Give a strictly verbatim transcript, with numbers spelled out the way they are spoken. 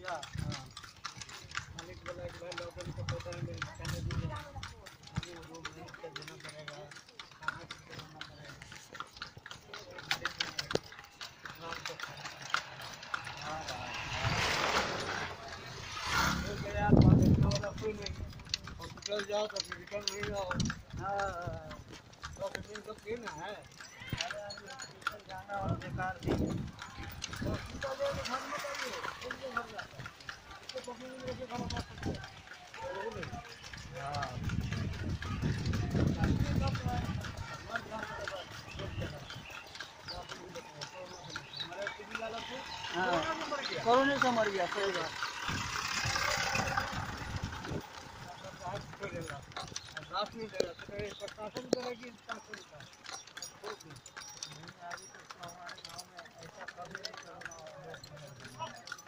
हाँ मालिक बोला कि भाई लॉकडाउन का पता है मेरे कहने दीजिए अभी वो मैनेज कर देना पड़ेगा खाना करना पड़ेगा नाम तो हाँ तो क्या यार पाकिस्तान वाला कोई नहीं हॉस्पिटल जाओ तो फिर रिटर्न नहीं जाओ हाँ तो फिर तो क्यों ना है अरे हॉस्पिटल जाना और बेकार भी हॉस्पिटल जाओ तो घर में जाइए घर जाता है इसको पकड़ने में लेके खाना खा सकते हैं हाँ कोरोना से मर गया सही बात दास नहीं देगा तो प्रशासन करेगी शासन का नहीं अभी तक तो हमारे गाँव में ऐसा कभी नहीं